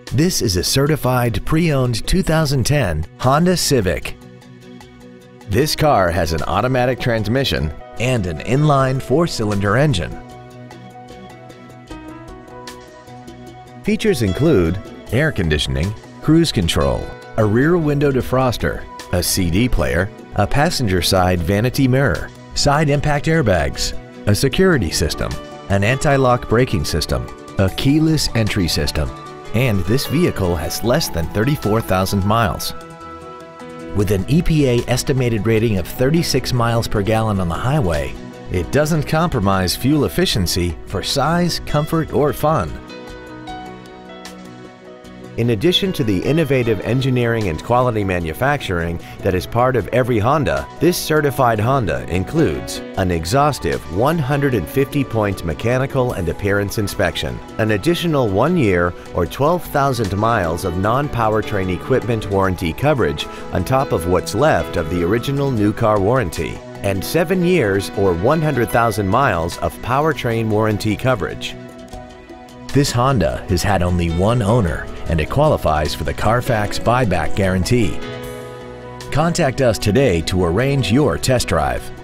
This is a certified pre-owned 2010 Honda Civic. This car has an automatic transmission and an inline 4-cylinder engine. Features include air conditioning, cruise control, a rear window defroster, a CD player, a passenger side vanity mirror, side impact airbags, a security system, an anti-lock braking system, a keyless entry system, and this vehicle has less than 34,000 miles. With an EPA estimated rating of 36 miles per gallon on the highway, it doesn't compromise fuel efficiency for size, comfort, or fun. In addition to the innovative engineering and quality manufacturing that is part of every Honda, this certified Honda includes an exhaustive 150-point mechanical and appearance inspection, an additional 1 year or 12,000 miles of non-powertrain equipment warranty coverage on top of what's left of the original new car warranty, and 7 years or 100,000 miles of powertrain warranty coverage. This Honda has had only one owner and it qualifies for the Carfax buyback guarantee. Contact us today to arrange your test drive.